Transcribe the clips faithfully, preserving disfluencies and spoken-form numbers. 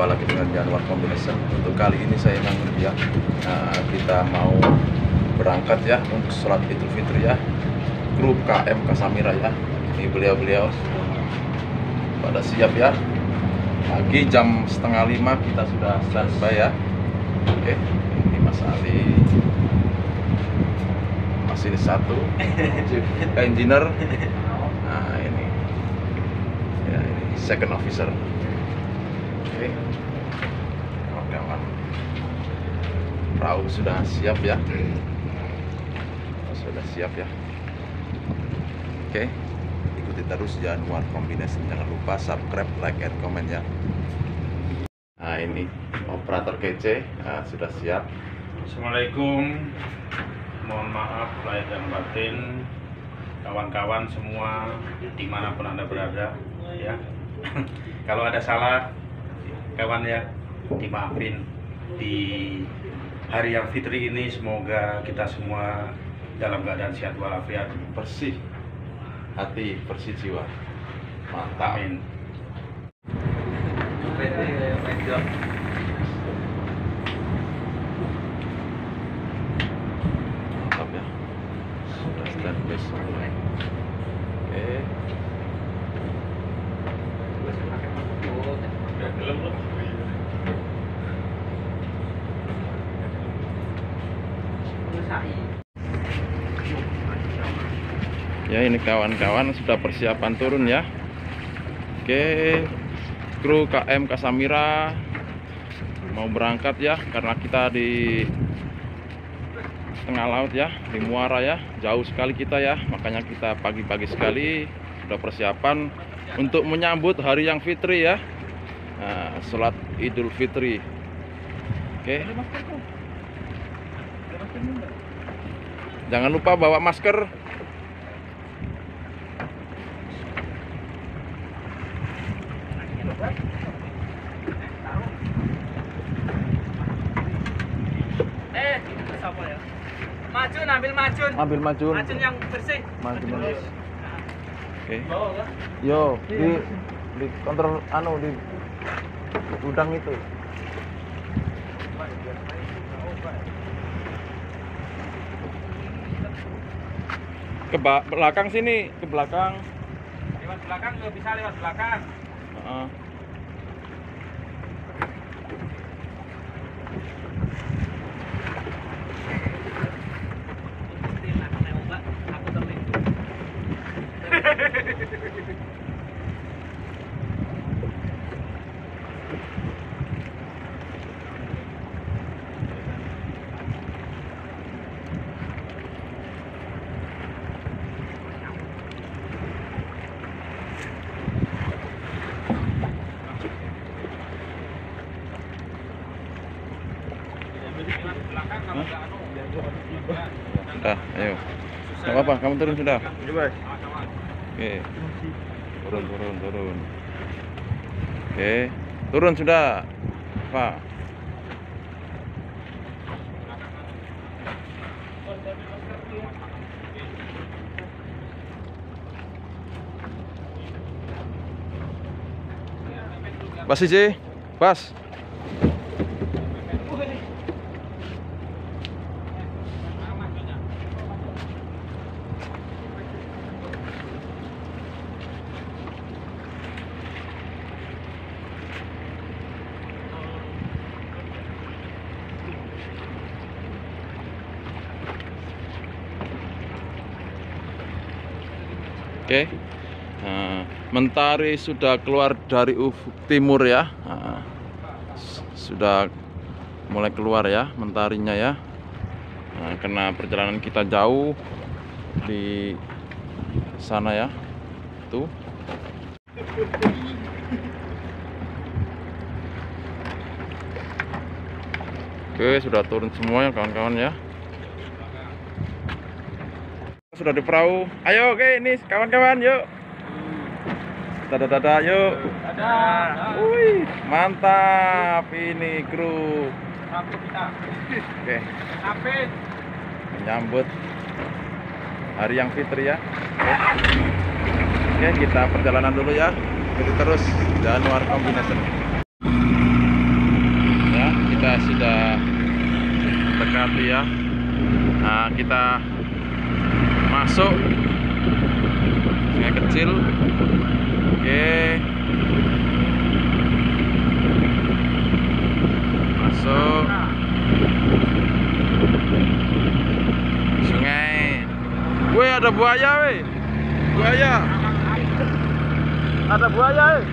Jumpa lagi dengan Januar Combination. Untuk kali ini saya ingin ya, nah, kita mau berangkat ya untuk sholat Idul Fitri ya. Grup K M Kasamira ya. Ini beliau-beliau pada siap ya. Pagi jam setengah lima kita sudah standby ya. Oke, ini Mas Ali, Mas ini satu, engineer. Nah ini, ya ini second officer. Oke, kawan-kawan, perahu sudah siap ya. Sudah siap ya. Oke, ikuti terus Januar Combination. Jangan lupa subscribe, like, and comment ya. Nah ini operator kece nah, sudah siap. Assalamualaikum, mohon maaf lahir dan batin kawan-kawan semua dimanapun anda berada ya. Kalau ada salah kawan ya dimaafin. Di hari yang fitri ini semoga kita semua dalam keadaan sehat walafiat, Bersih hati, bersih jiwa. Mantap. amin. Mantap ya. Sudah standby semua. Oke. Ya ini kawan-kawan sudah persiapan turun ya. Oke, kru K M Kasamira mau berangkat ya, karena kita di tengah laut ya, di muara ya, jauh sekali kita ya, makanya kita pagi-pagi sekali sudah persiapan untuk menyambut hari yang fitri ya. Nah, sholat Idul Fitri. Oke, jangan lupa bawa masker. Eh, apa ya? Majun, ambil majun. Ambil majun. Majun yang bersih. Majun. Oke. Yo, di di kontrol anu di gudang itu. Ke ba- belakang sini, ke belakang. Lewat belakang nggak bisa lewat belakang. Heeh. Aku terlihat. Sudah, ayo. Nggak apa-apa, kamu turun sudah. Oke. Turun, turun, turun. Oke, turun sudah. Pak. Pas sih, pas. Oke, nah, mentari sudah keluar dari ufuk timur ya. Nah, sudah mulai keluar ya mentarinya ya. Nah, karena perjalanan kita jauh di sana ya. Tuh. Oke, sudah turun semua ya kawan-kawan ya. Sudah di perahu. Ayo, oke ini kawan-kawan yuk. Dadah-dadah yuk. Dadah. Wih, mantap ini kru. Oke, Sampai. menyambut hari yang fitri ya. Oke, kita perjalanan dulu ya. Ikuti terus Januar Combination. kita sudah dekati ya. Nah, kita masuk sungai kecil. Oke, masuk sungai. Wih, ada buaya, weh. Buaya. Ada buaya, weh.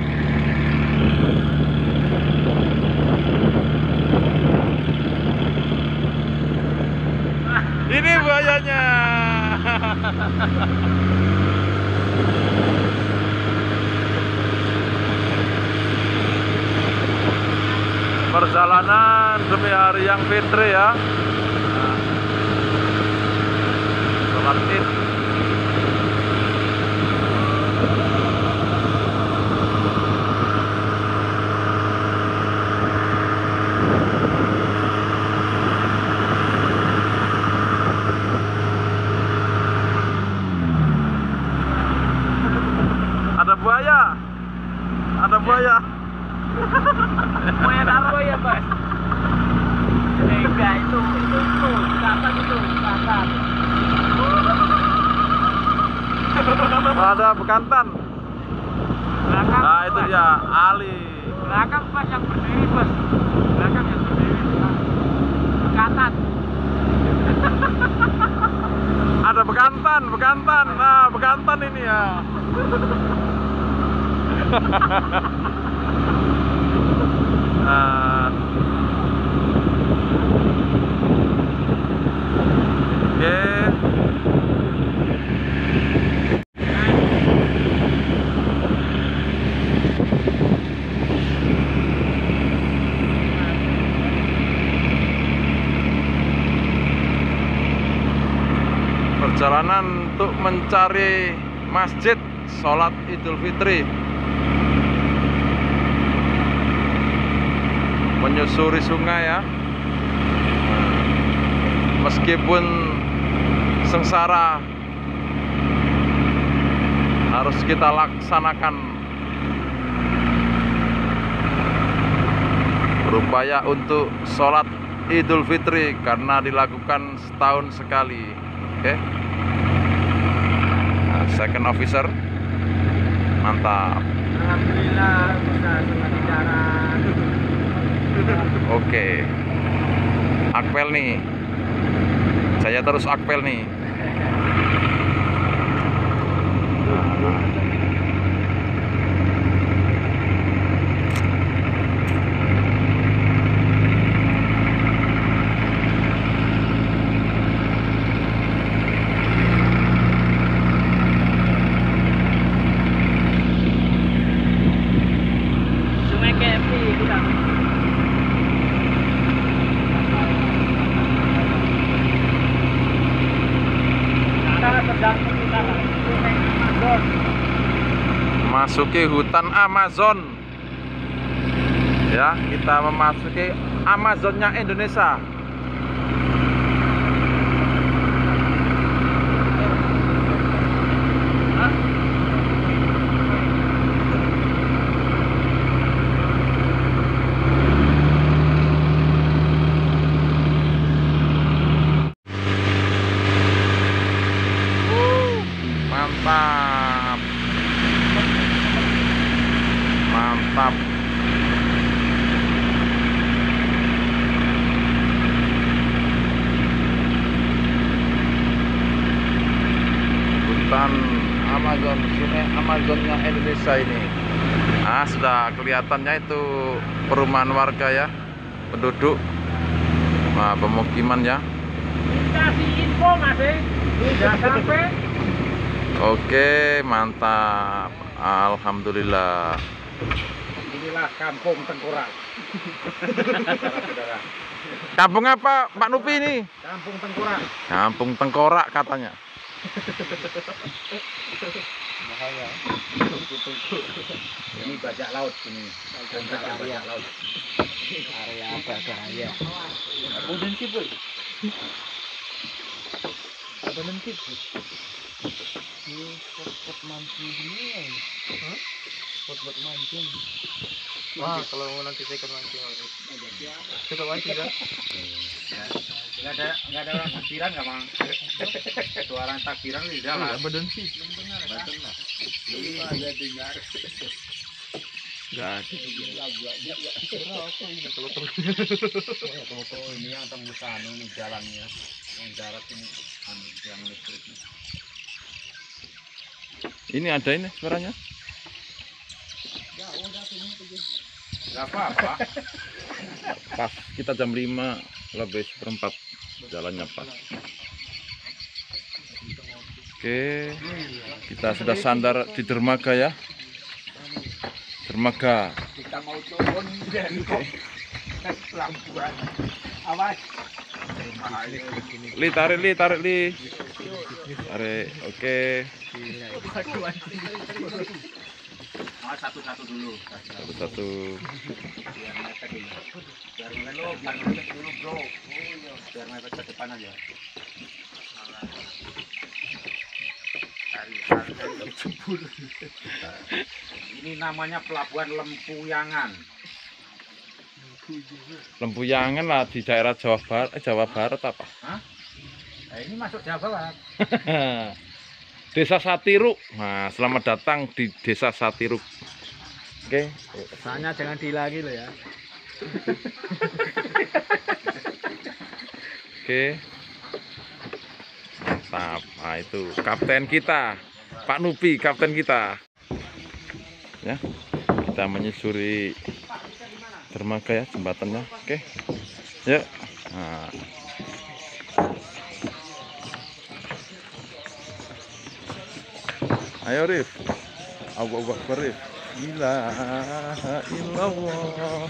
Ini buayanya. Perjalanan demi hari yang fitri ya. Sholat Id. Ada buaya. Ada buaya. Buaya taruh ya, Bos. Enggak, itu itu itu kakak itu kakak. Ada bekantan. Belakang. Nah, itu dia Ali. Belakang pas yang berdiri, Bos. Belakang yang berdiri. Bekantan. Ada bekantan, bekantan. Nah, bekantan ini ya. Nah. Oke. Perjalanan untuk mencari masjid sholat Idul Fitri, menyusuri sungai ya. Meskipun sengsara, harus kita laksanakan. Berupaya untuk sholat Idul Fitri karena dilakukan setahun sekali. Oke, nah, second officer, mantap. Alhamdulillah bisa sama jalan. Oke, akpel nih, saya terus akpel nih. Sungai Kepi kita. Masuki hutan Amazon ya, kita memasuki Amazonnya Indonesia. Mantap, mantap. Hutan Amazon, sungai Amazonnya Indonesia ini. Nah, sudah kelihatannya itu perumahan warga ya, penduduk, nah, pemukiman ya. Kasih info masih sudah sampai. Oke, mantap. Alhamdulillah. Inilah kampung Tengkorak. Saudara-saudara. Kampung apa, Pak Nupi ini? Kampung Tengkorak. Kampung Tengkorak katanya. Bahaya. Ini bajak laut ini. Bajak laut. Area bahaya. Kemudian sih, Boy. Apa nanti? Ini spot-spot mancing ini. Hah? Spot-spot mancing. Wah, kalau mau nanti saya mancing suka mancing kan? Nggak ada nggak ada orang takbiran nggak mang? Suara takbiran di dalam. Badan sih. Ada dengar. Nggak ada. Kalau ini yang tembus anu nih jalannya, yang darat ini anu yang listrik. Ini ada ini suaranya. Nggak apa-apa. Pas kita jam lima lebih seperempat, jalannya pas. Oke, kita sudah sandar di dermaga ya. Dermaga. Kita mau turun dari pelabuhan. Awas. Li tarik li tarik li. Tarik. Oke. Awas satu-satu dulu. Satu-satu. Biar mepet dulu. Biar mepet dulu bro. Biar mepet ke depan aja. Ini namanya Pelabuhan Lempuyangan. Lempuyangan lah di daerah Jawa Barat, eh, Jawa Barat apa? Hah? Nah, ini masuk Jawa Barat. Desa Satiruk. Nah, selamat datang di Desa Satiruk. Oke. Soalnya jangan dilagi loh ya. Oke. Mantap. Nah, itu kapten kita, Pak Nupi, kapten kita. Ya. Kita menyusuri dermaga ya, jembatannya. Oke. Yuk. Nah. Ayo Rif. Allahu Akbar Rif. La ilaha illallah.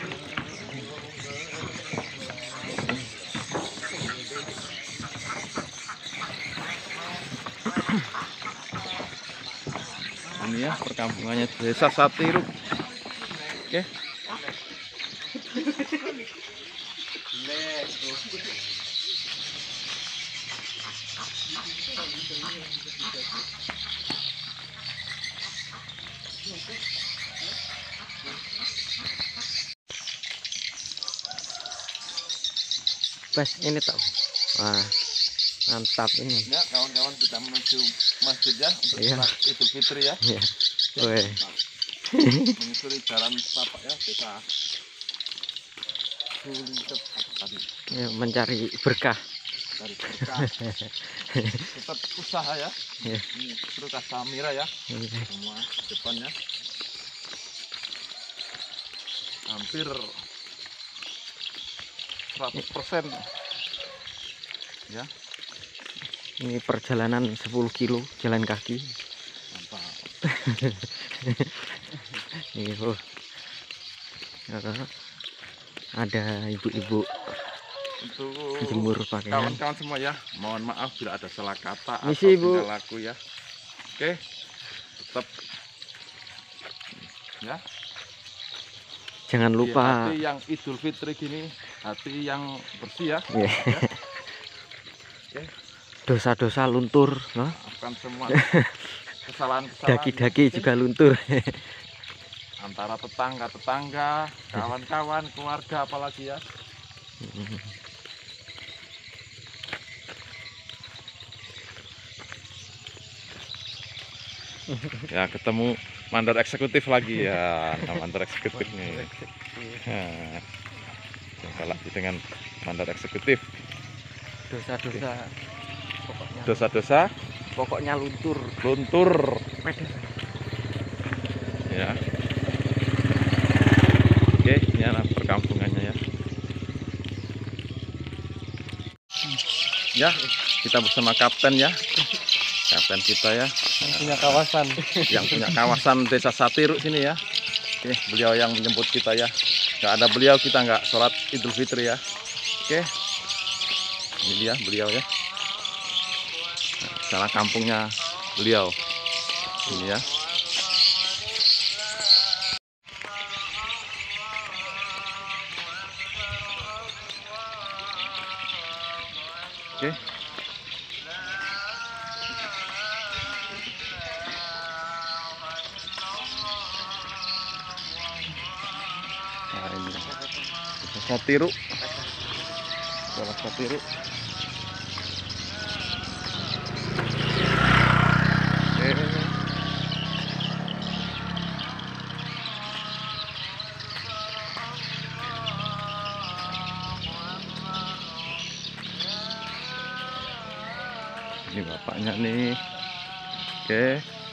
Ini ya perkampungannya Desa Satiruk. Oke. Pas ini tau. Wah, mantap ini. Ya kawan-kawan, kita menuju masjid ya untuk Iya. sholat Idul Fitri ya. Iya. Weh. Menyusuri jalan setapak ya, Desa Sulicep tadi. Ya, mencari berkah. Dari berkah. Tetap usaha ya. Iya. Ini Truk Samira ya. Iya. Semua depannya hampir seratus persen ya. Ini perjalanan sepuluh kilo jalan kaki. Mantap. Nih, oh. Ada ibu-ibu Untuk jemur pakaian. kawan-kawan semua ya, mohon maaf bila ada salah kata Misi, atau Bu. tingkah laku ya. Oke, tetap ya. Jangan Di lupa. hati yang Idul Fitri gini, hati yang bersih ya. Iya. Ya. Oke, Dosa-dosa luntur, no? maafkan semua kesalahan-kesalahan Daki-daki juga luntur. antara tetangga-tetangga, kawan-kawan, keluarga apalagi ya. Ya ketemu mandor eksekutif lagi ya. Nah, mandor eksekutif nih. Nah, jumpa lagi dengan mandor eksekutif. Dosa-dosa. Pokoknya, Dosa-dosa pokoknya luntur. luntur Pede. ya. Oke, ini adalah perkampungannya ya. Ya, kita bersama kapten ya. Kapten kita ya, Punya kawasan. yang punya kawasan Desa Satiruk sini ya. Oke, beliau yang menjemput kita ya. Nggak ada beliau kita nggak sholat Idul Fitri ya. Oke, ini dia beliau ya. Nah, cara kampungnya beliau ini ya. Oke. Desa Tiru. Desa Tiru. Oke. Ini bapaknya nih. Oke.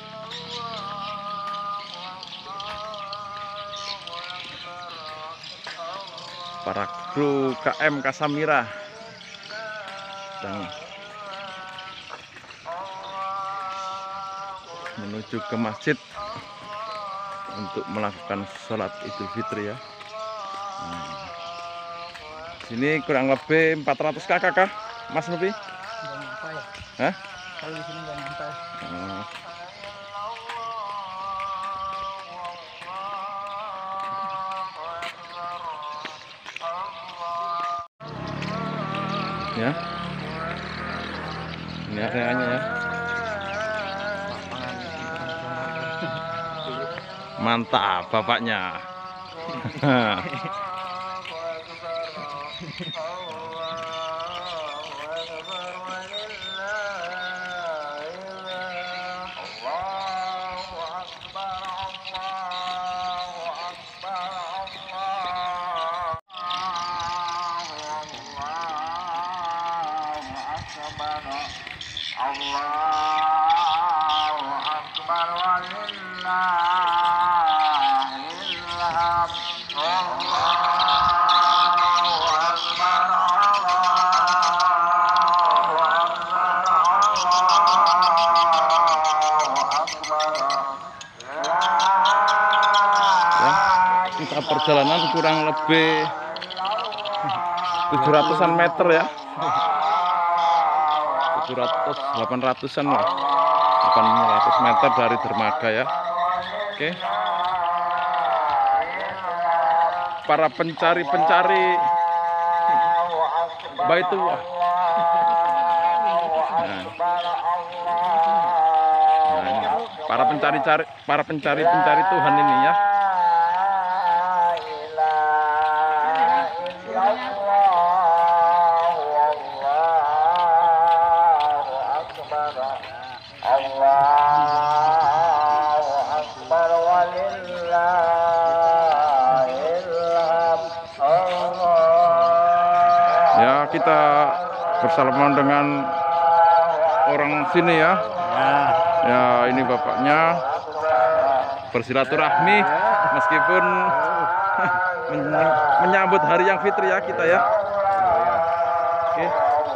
Para kru K M Kasamira sedang menuju ke masjid untuk melakukan sholat Idul Fitri ya. Nah, sini kurang lebih empat ratus kakak kah, Mas Novi? Nggak nyampe ya. Hah? Kalau di sini nggak nyampe. Oh. Ya, ini areanya ya. Mantap bapaknya. Allahu Akbar walillahil hamd. Allahu Akbar, Allahu Akbar, Allahu Akbar. Ya, kita perjalanan kurang lebih tujuh ratusan meter ya. tujuh ratus delapan ratusan lah, delapan ratus meter dari dermaga ya. Oke, para pencari-pencari Baitullah. Nah, nah ini, para pencari-cari para pencari-pencari Tuhan ini ya. Allahu Akbar walillahil hamd. Ya, kita bersalaman dengan orang sini ya. Ya, ini bapaknya bersilaturahmi meskipun menyambut hari yang fitri ya kita ya. Oke.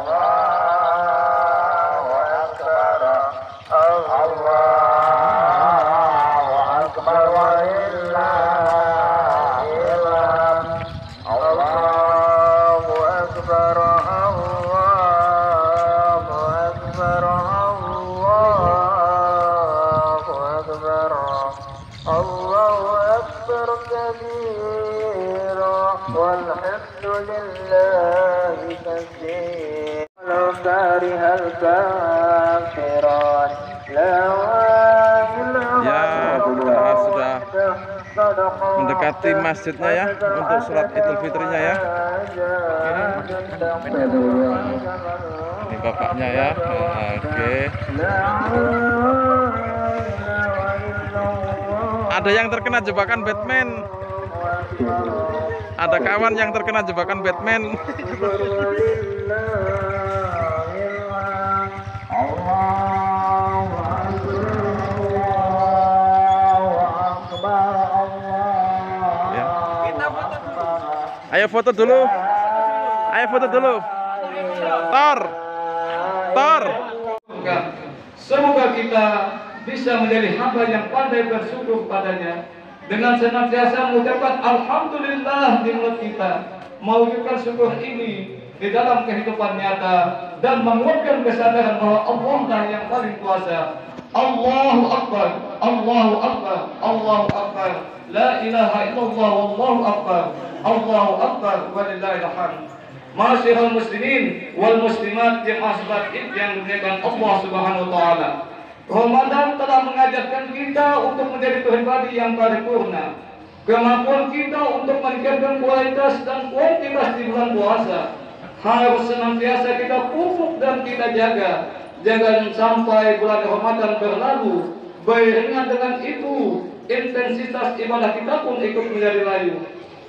والحمد لله كثيرا ولو كره الكافرون لا Ya, kita sudah mendekati masjidnya ya untuk sholat Idul Fitrinya ya. Ini bapaknya ya. Oke. Ada yang terkena jebakan Batman. Ada kawan yang terkena jebakan Batman. Ya. Ayo foto dulu. Ayo foto dulu. Tor. Tor. Semoga kita bisa menjadi hamba yang pandai bersyukur padanya dengan senantiasa mengucapkan alhamdulillah di mulut kita, mewujudkan syukur ini di dalam kehidupan nyata dan menguatkan kesadaran bahwa Allah lah yang paling kuasa. Allahu Akbar, Allahu Akbar, Allahu Akbar, la ilaha illallah, wallahu akbar, Allahu Akbar, walillahil hamd. Ma'asyiral muslimin wal muslimat jemaah salat Id yang dimuliakan Allah Subhanahu wa taala. Ramadan telah mengajarkan kita untuk menjadi pribadi yang paripurna. Kemampuan kita untuk meningkatkan kualitas dan kuantitas di bulan puasa harus senantiasa kita pupuk dan kita jaga. Jangan sampai bulan Ramadan berlalu, barengan dengan itu intensitas ibadah kita pun ikut menjadi layu.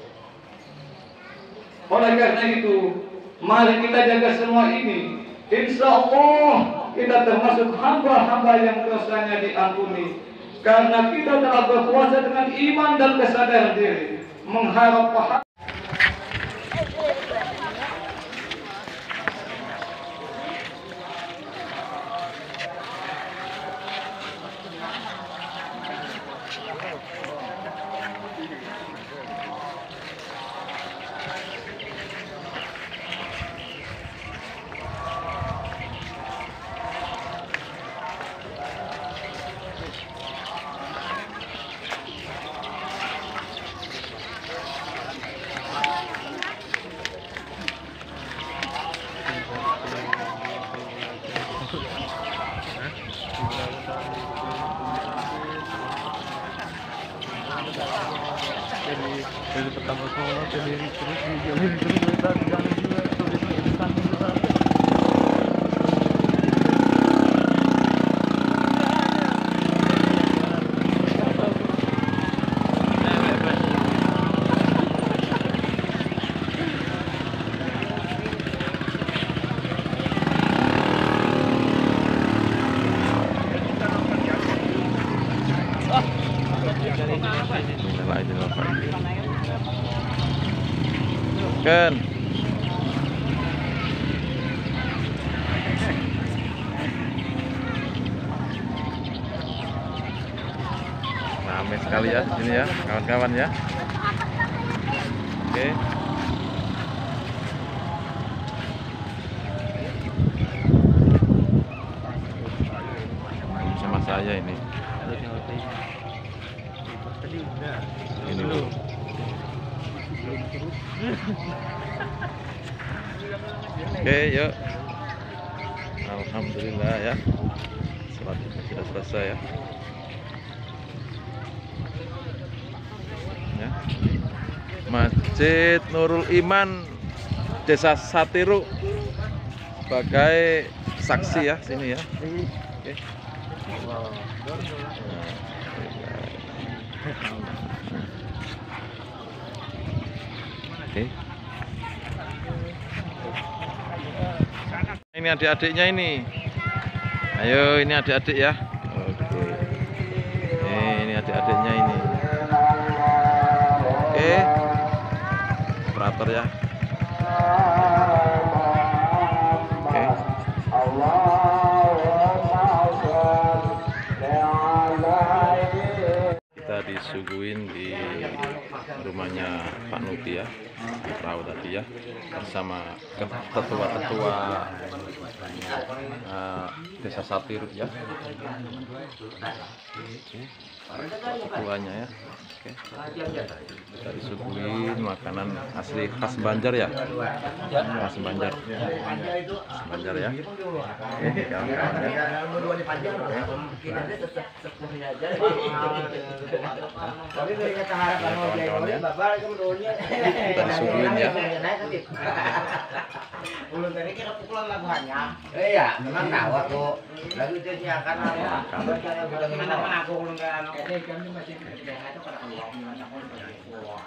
Oleh karena itu, mari kita jaga semua ini. Insya Allah kita termasuk hamba-hamba yang dosanya diampuni. Karena kita telah berpuasa dengan iman dan kesadaran diri, mengharap pahala. Dari pertama sekolah jadi terus jadi terus kita jangan juga tulis tulisan juga. Kan ramai sekali ya di sini ya kawan-kawan ya. Oke. Sama saya ini. Ini loh. Oke, yuk. Alhamdulillah ya. Sholat sudah selesai ya. Ya. Masjid Nurul Iman Desa Satiru sebagai saksi ya sini ya. Oke. Oke. Ini adik-adiknya ini. Ayo ini adik-adik ya. Oke. Ini adik-adiknya ini. Oke. Operator ya. Oke. Kita disuguhin di rumahnya Pak Nuti ya, perahu tadi ya, bersama ketua-ketua uh, Desa Satiru ya. Ketuanya ya. Oke. Kita disuguhin makanan asli khas Banjar ya. Khas Banjar. Khas Banjar ya. Oke, kawan-kawan ya. Kita disuguhin ya. Ulun tadi kira pukulan laguannya. Iya, memang tahu aku. Lagu itu nyiakan apa? Bagaimana pun aku ulun ke anu. Ini kan masih kerja itu pada keluar gimana pun pada keluar.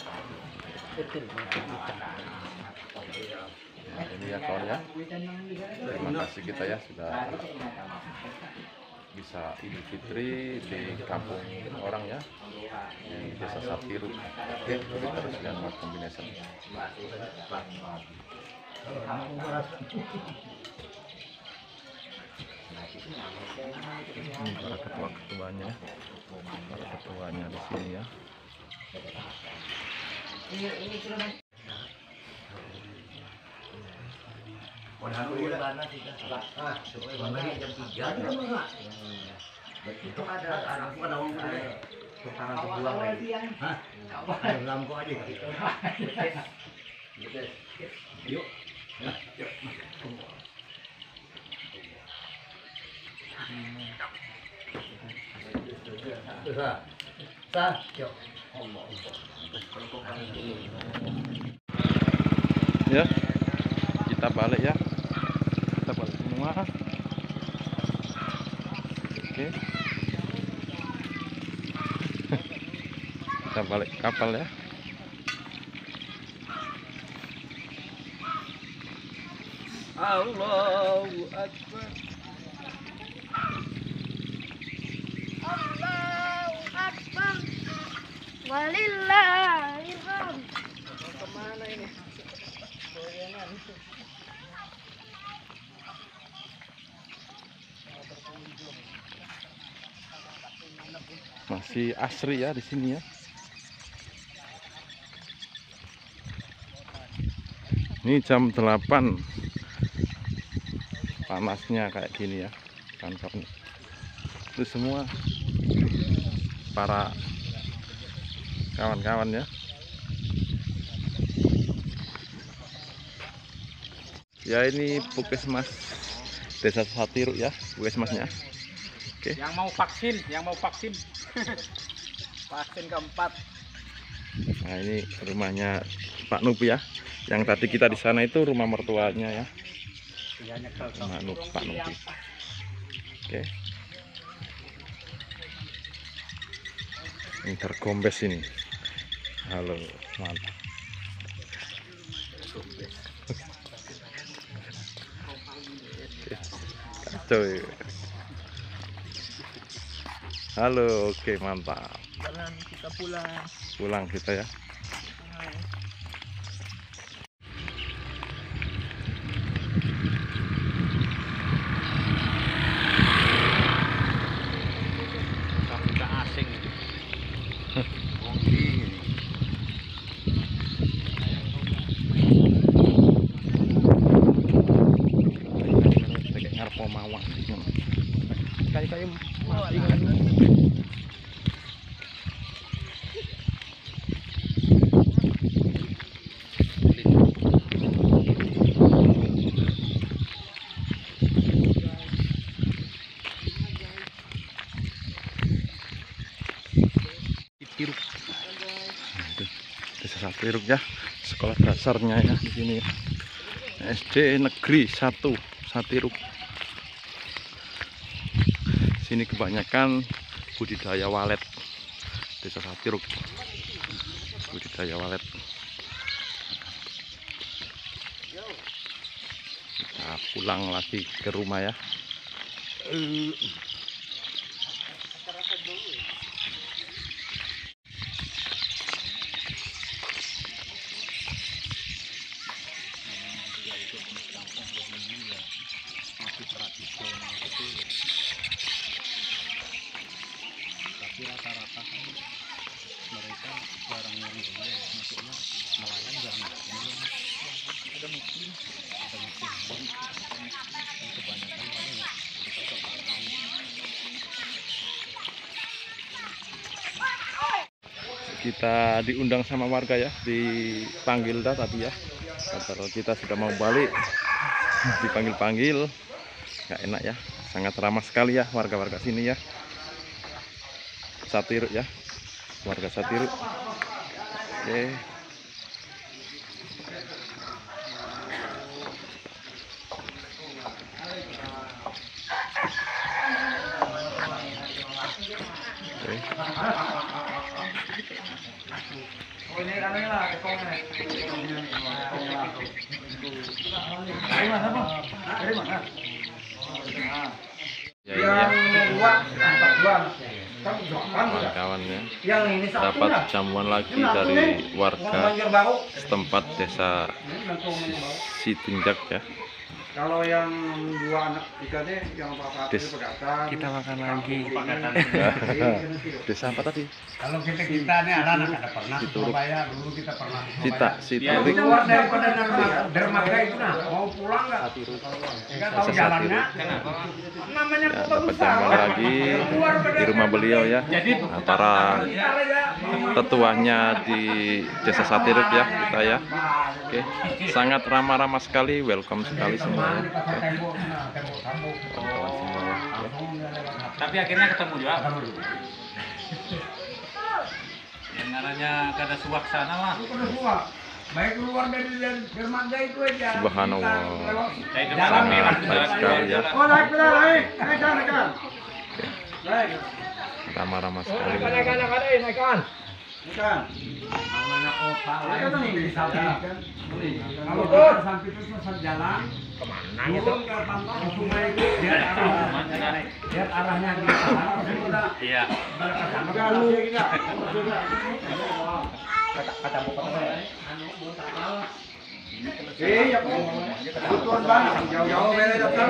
Nah, ini ya kawan ya. Terima kasih kita ya sudah bisa Idul Fitri di kampung orang ya, di Desa Satiru. Oke, kita terus lihat buat kombinasi. Ini para ketua-ketuanya, para ketuanya di sini ya. Itu ada anak bukan orang muda. Sekarang sebulan lagi. Hah? Dalam kok aja. Yuk. Yuk. Sa. Sa, yuk. Ya, kita balik ya. Kita balik semua. Oke. Kita balik kapal ya. Allahu Akbar. Allahu Akbar. Walillahil hamd. Kemana ini? Masih asri ya di sini ya. Ini jam delapan. Panasnya kayak gini ya. Kawan-kawan. Itu semua para kawan-kawan ya. Ya ini Puskesmas Desa Satiruk ya, Puskesmasnya. Oke. Yang mau vaksin, yang mau vaksin. Vaksin keempat. Nah ini rumahnya Pak Nup ya. Yang tadi kita di sana itu rumah mertuanya ya. Rumah Nup, Pak Nup. Oke. Ini tergombes ini. Halo, mantap. Kacau ya. Halo, oke mantap. Jalan kita pulang. Pulang kita ya. Kita asing. Kayak ngarep mau mawak. Kayak-kayak mati. Satiruk. Desa Satiruk ya, sekolah dasarnya ya di sini. S D Negeri satu Satiruk. Sini kebanyakan budidaya walet. Desa Satiruk. Budidaya walet. Kita pulang lagi ke rumah ya. Tapi rata-rata kan mereka barang yang ini maksudnya nelayan jarang ada muslim ada muslim dan kebanyakan paling Kita diundang sama warga ya, dipanggil dah tadi ya. Kalau kita sudah mau balik, dipanggil-panggil, nggak enak ya. Sangat ramah sekali ya warga-warga sini ya. Satiruk ya, warga Satiruk. Oke. Ya, ya. Kawan-kawannya dapat jamuan lagi dari warga setempat desa Sitinjak ya. Kalau yang dua anak tiga deh, yang bapak Des, pegasan. kita makan lagi. Desa apa tadi? Kalau kita kita nih anak-anak ada pernah ke Situruk. Surabaya dulu kita pernah. ke Cita, Surabaya. Situruk. Keluar daripada dermaga, dermaga itu nah mau pulang nggak? Nggak tahu Desa jalannya. Namanya Ya, kota dapat besar. jamuan lagi di rumah beliau ya. Nah, para tetuanya di Desa Satiruk ya kita ya. Oke, sangat ramah-ramah sekali, welcome sekali semua ya. Oke. Kawan-kawan semua ya. Oke. tapi akhirnya ketemu juga Dengarannya kada suwaksana mah. Baik keluar dari dermaga itu aja. Subhanallah. Jalan merah Baik sekali ya. Oh, naik benar, naik. Naikkan, naikkan. Naik. Ramah-ramah sekali. Naikkan, naikkan, naikkan, eh, naikkan. Naikkan. Mana kota? Naikkan tuh nih, sampai kan. Kalau kita sampai terus masuk jalan, kemana gitu? Ke pantai ke sungai itu, lihat arahnya. Lihat arahnya di sana. Iya. Kalau kita kata kata eh ya tuan bang jauh-jauh beli datang.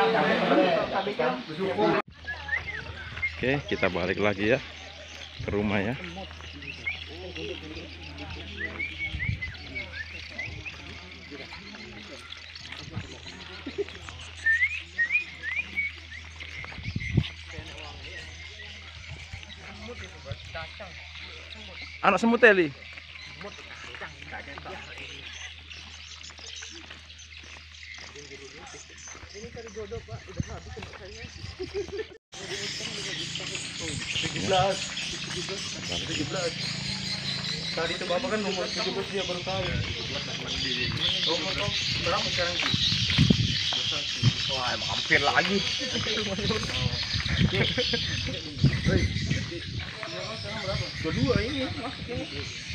Oke, kita balik lagi ya ke rumah ya. Anak semut Eli. Tadi itu bapak kan nomor tujuh belas dia baru tahu. Oh, berapa sekarang? Wah, emang hampir lagi. Kedua ini masuknya.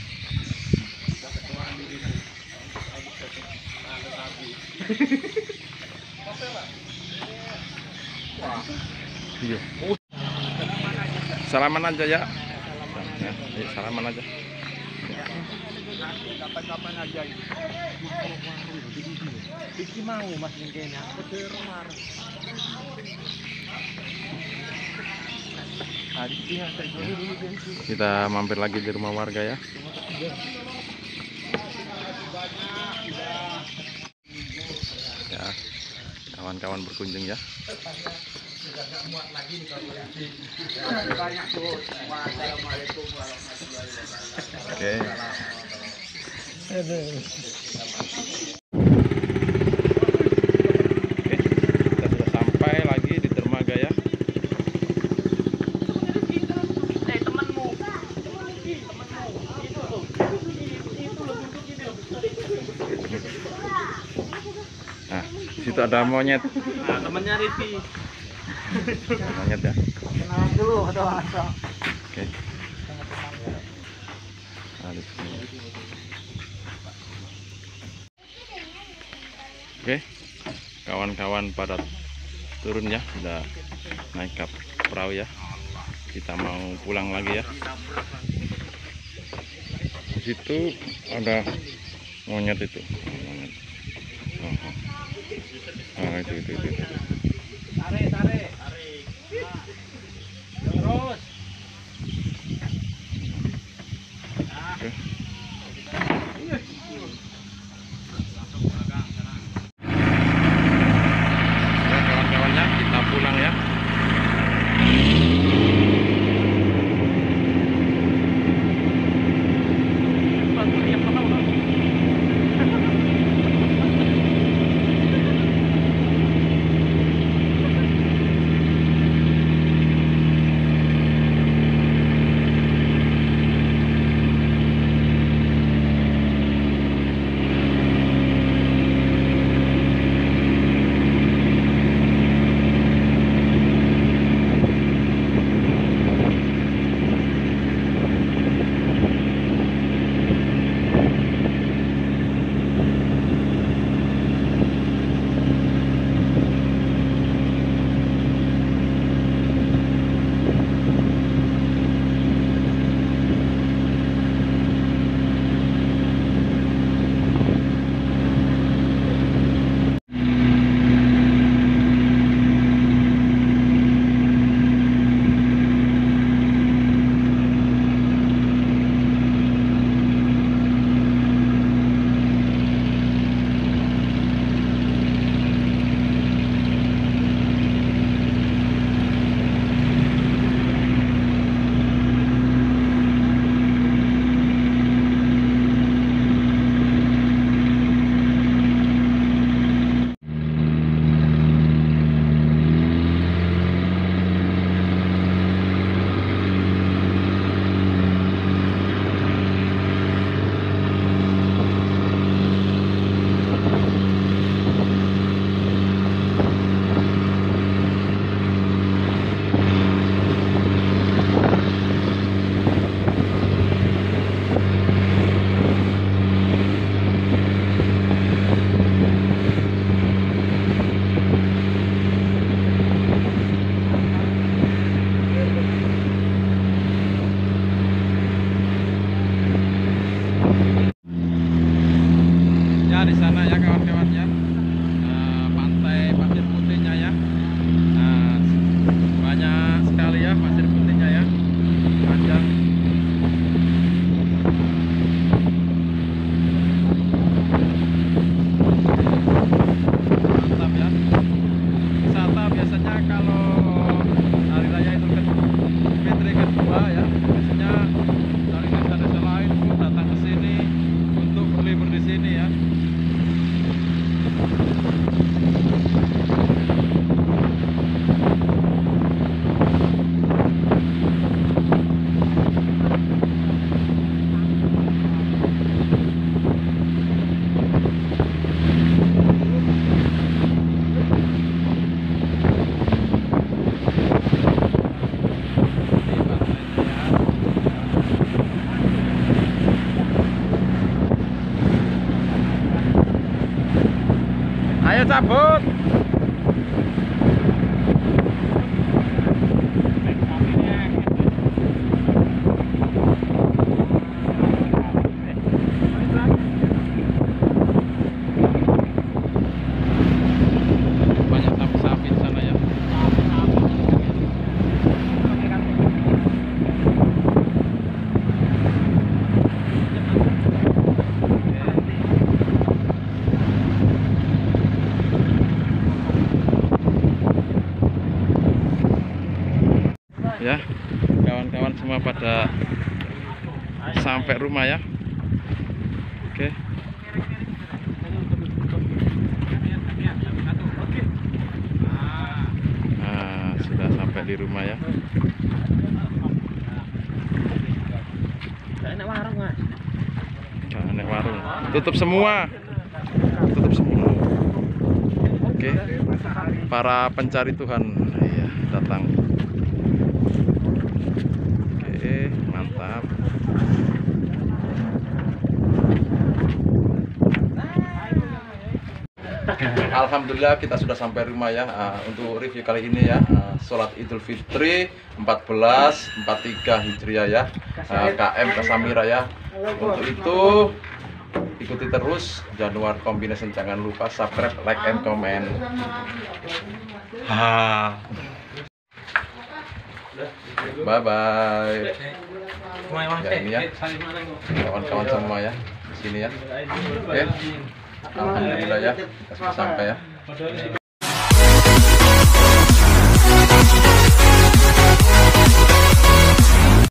Iya. Salaman aja ya. Ya, ya, salaman aja. Kapan-kapan aja itu. Iki mau mas kayaknya. Kita mampir lagi di rumah warga ya. Ya, kawan-kawan berkunjung ya. Oke. Oke, kita sudah sampai lagi di dermaga ya. Nah, di situ ada monyet. Nah, temannya Rifi. Monyet ya. Kenalan dulu atau asal. Oke. Nah, di sini. Oke, kawan-kawan pada turun ya, udah naik ke perahu ya. Kita mau pulang lagi ya. Di situ ada monyet itu. Monyet. Oh, oh. Ah, itu, itu, itu, itu. Tarik, tarik, tarik. Terus. Oke. Ya, kawan-kawannya kita pulang ya. sana ya kawan-kawannya. Nah, pantai pasir putihnya ya. Nah, banyak sekali ya pasir putihnya ya. Panjang. Mantap ya. Wisata biasanya kalau hari raya itu kan Fitri kedua ya. Biasanya dari desa-desa lain pun datang ke sini untuk berlibur di sini ya. Ayo cabut. Banyak sapi-sapi di sana ya. Ya, kawan-kawan semua pada sampai rumah ya. Oke. Nah, sudah sampai di rumah ya. Enak warung, Mas. Jangan naik warung. Tutup semua. Tutup semua. Oke. Para pencari Tuhan ya datang. Oke, mantap. Alhamdulillah kita sudah sampai rumah ya. Uh, untuk review kali ini ya, uh, sholat Idul Fitri empat belas empat puluh tiga Hijriah ya, uh, K M Kasamira ya. Untuk itu ikuti terus Januar Combination, jangan lupa subscribe, like, and comment. Ha. Bye bye. Ya ini ya, kawan-kawan semua ya di sini ya. Oke. Alhamdulillah ya, kita sudah sampai ya.